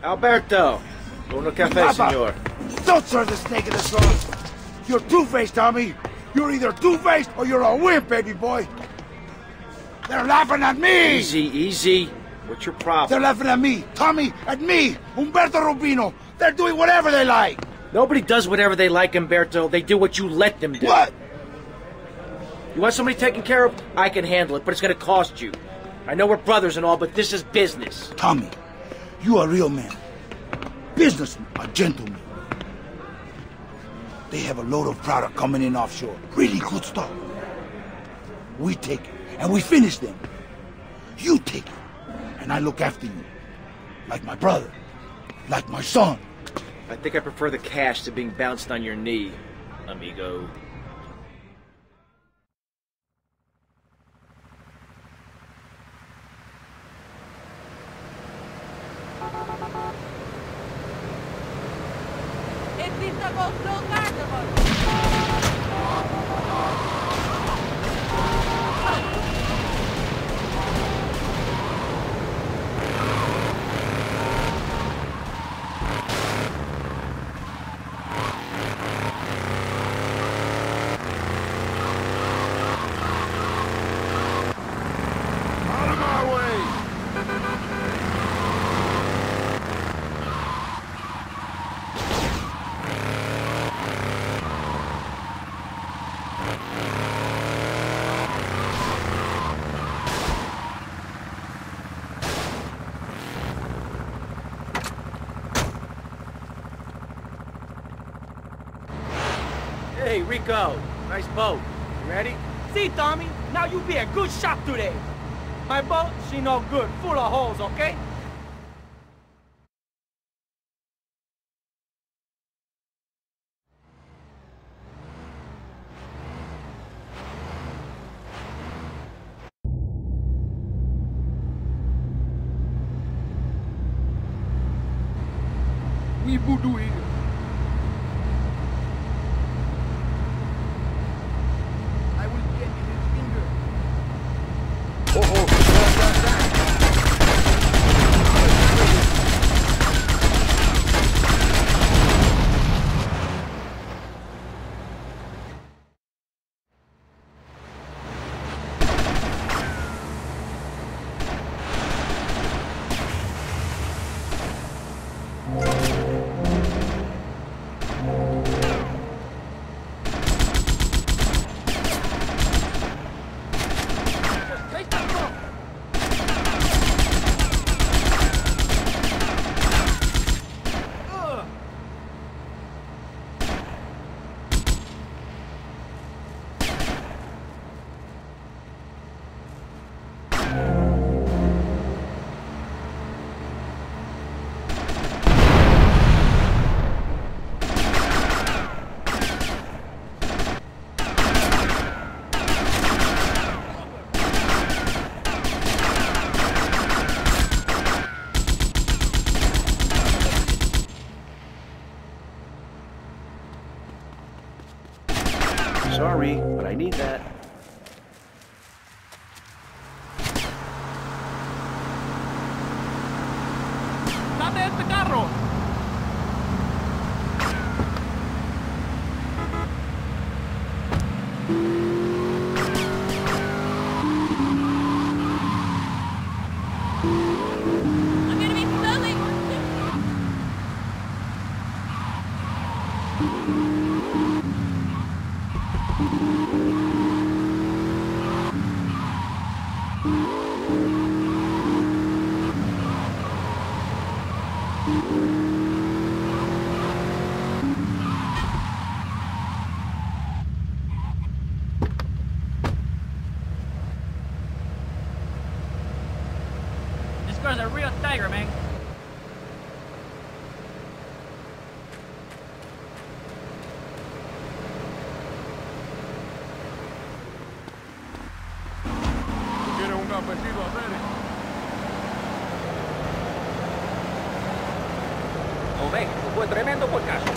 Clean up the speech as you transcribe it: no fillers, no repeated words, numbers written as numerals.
Alberto, uno cafe, Papa, senor. don't serve the snake in the sauce. You're two-faced, Tommy. You're either two-faced or you're a wimp, baby boy. They're laughing at me. Easy, easy. What's your problem? They're laughing at me, Tommy, at me, Humberto Rubino. They're doing whatever they like. Nobody does whatever they like, Humberto. They do what you let them do. What? You want somebody taken care of? I can handle it, but it's gonna cost you. I know we're brothers and all, but this is business. Tommy, you a real man. Businessman, a gentleman. They have a load of product coming in offshore. Really good stuff. We take it, and we finish them. You take it, and I look after you. Like my brother. Like my son. I think I prefer the cash to being bounced on your knee, amigo. Hey, Rico. Nice boat. You ready? See, Tommy, now you be a good shot today. My boat, she no good, full of holes, okay? We voodoo here. I will get in his finger. Sorry, but I need that. Dame este carro! I'm gonna be filming! This girl's a real tiger, man. ¿Quieres un cafecito a hacer? México fue tremendo porcazo.